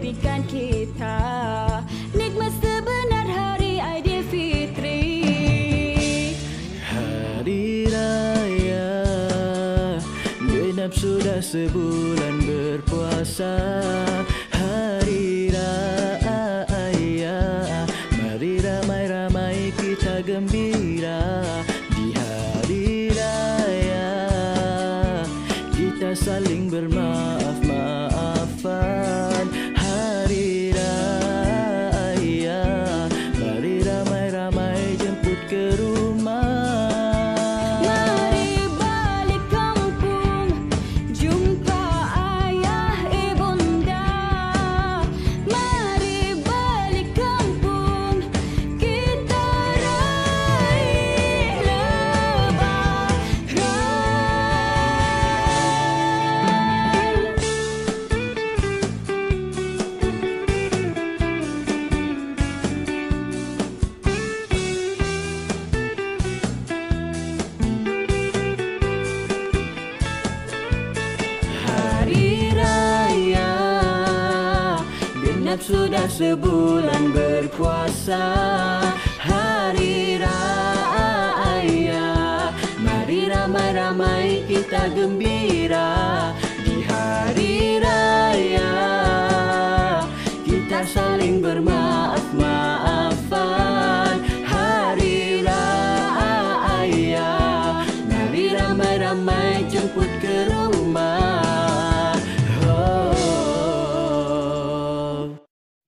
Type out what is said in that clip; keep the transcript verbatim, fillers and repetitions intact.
berikan kita nikmat sebenar hari Aidilfitri. Hari raya genap sudah sebulan berpuasa. Hari raya mari ramai-ramai kita gembira. Di hari raya kita saling bermaaf-maafan. Hari raya mari ramai-ramai jemput ke rumah. Mari balik kampung jumpa ayah ibunda. Mari balik kampung kita raih lebaran. Hari raya genap sudah sebulan berpuasa. Hari raya mari ramai-ramai kita gembira. Di hari raya kita saling bermaaf